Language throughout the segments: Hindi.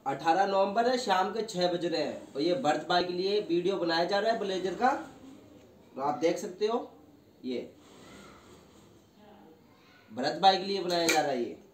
18 नवंबर है, शाम के 6 बज रहे हैं और ये बर्थ बाय के लिए वीडियो बनाया जा रहा है ब्लेजर का। तो आप देख सकते हो, ये भरत भाई के लिए बनाया जा रहा है ये।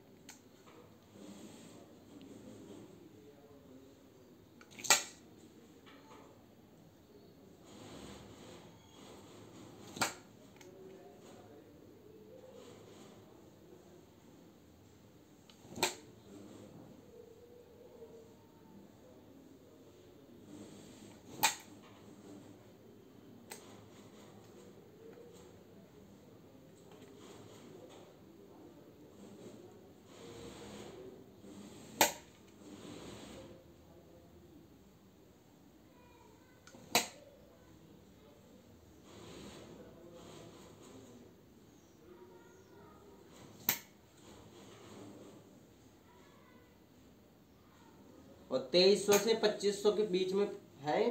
और 2300 से 2500 के बीच में है,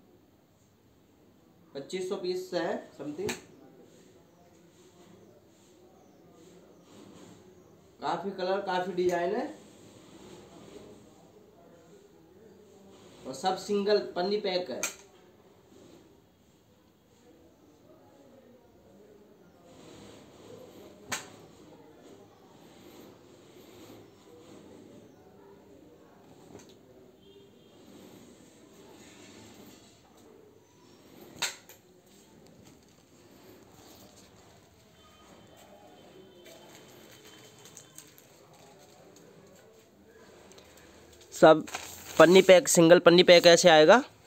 2500 पीस है समथिंग। काफी कलर, काफी डिजाइन है और सब सिंगल पन्नी पैक है। सब पन्नी पैक, सिंगल पन्नी पैक ऐसे आएगा।